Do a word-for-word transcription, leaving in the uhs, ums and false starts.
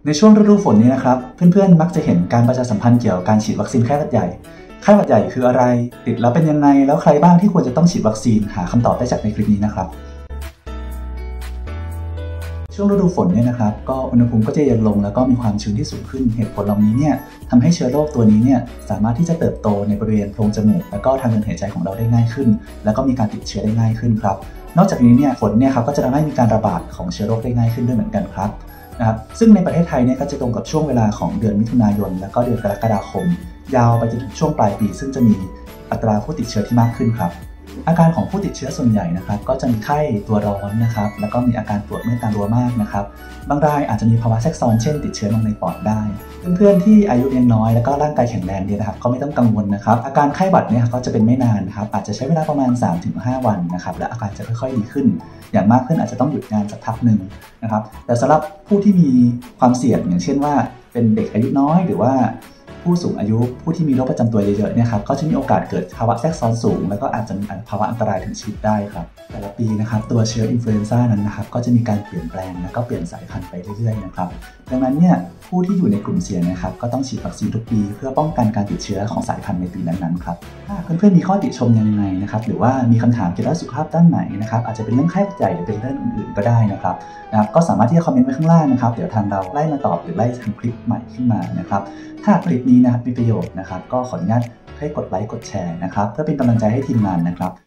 ในช่วงฤดูฝนนี้นะครับเพื่อนๆมักจะเห็นการประชาสัมพันธ์เกี่ยวกับการฉีดวัคซีนไข้หวัดใหญ่ไข้หวัดใหญ่คืออะไรติดแล้วเป็นยังไงแล้วใครบ้างที่ควรจะต้องฉีดวัคซีนหาคำตอบได้จากในคลิปนี้นะครับช่วงฤดูฝนเนี่ยนะครับก็อุณหภูมิก็จะเย็นลงแล้วก็มีความชื้นที่สูงขึ้นเหตุผลเหล่านี้เนี่ยทำให้เชื้อโรคตัวนี้เนี่ยสามารถที่จะเติบโตในบริเวณโพรงจมูกแล้วก็ทางเดินหายใจของเราได้ง่ายขึ้นแล้วก็มีการติดเชื้อได้ง่ายขึ้นครับนอกจากนี้เนี่ยฝนเนี่ยครับก็จะทำให้มีการระบาดของเชื้อโรคได้ง่ายขึ้นด้วยเหมือนกันครับนะครับซึ่งในประเทศไทยเนี่ยก็จะตรงกับช่วงเวลาของเดือนมิถุนายนและก็เดือนกรกฎาคมยาวไปจนถึงช่วงปลายปีซึ่งจะมีอัตราผู้ติดเชื้อที่มากขึ้นครับอาการของผู้ติดเชื้อส่วนใหญ่นะครับก็จะมีไข้ตัวร้อนนะครับแล้วก็มีอาการปวดเมื่อยตามตัวมากนะครับบางรายอาจจะมีภาวะแทรกซ้อนเช่นติดเชื้อลงในปอดได้เพื่อนๆที่อายุยังน้อยแล้วก็ร่างกายแข็งแรงดีนะครับก็ไม่ต้องกังวลนะครับอาการไข้หวัดเนี่ยก็จะเป็นไม่นานครับอาจจะใช้เวลาประมาณ สามถึงห้า วันนะครับและอาการจะค่อยๆดีขึ้นอย่างมากขึ้นอาจจะต้องหยุดงานสักพักหนึ่งนะครับแต่สำหรับผู้ที่มีความเสี่ยงอย่างเช่นว่าเป็นเด็กอายุน้อยหรือว่าผู้สูงอายุผู้ที่มีโรคประจำตัวเยอะๆเนี่ยครับก็จะมีโอกาสเกิดภาวะแทรกซ้อนสูงแล้วก็อาจจะมีภาวะอันตรายถึงชีวิตได้ครับแต่ละปีนะครับตัวเชื้ออินฟลูเอนซ่านั้นนะครับก็จะมีการเปลี่ยนแปลงแล้วก็เปลี่ยนสายพันธุ์ไปเรื่อยๆนะครับดังนั้นเนี่ยผู้ที่อยู่ในกลุ่มเสี่ยงนะครับก็ต้องฉีดวัคซีนทุกปีเพื่อป้องกันการติดเชื้อของสายพันธุ์ในปีนั้นๆครับถ้าเพื่อนๆมีข้อติชมยังไงนะครับหรือว่ามีคำถามเกี่ยวกับสุขภาพด้านไหนนะครับอาจจะเป็นเรื่องไข้หวัดใหญ่หรือเป็นเรื่องอื่นๆก็ได้นะครับนะครับก็สามารถที่จะคอมเมนต์ไว้ข้างล่างนะครับเดี๋ยวทางเราไล่มาตอบหรือไล่ทำคลิปใหม่ขึ้นมานะครับถ้าคลิปนี้นะครับมีประโยชน์นะครับก็ขออนุญาตให้กดไลค์กดแชร์นะครับเพื่อเป็นกำลังใจให้ทีมงานนะครับ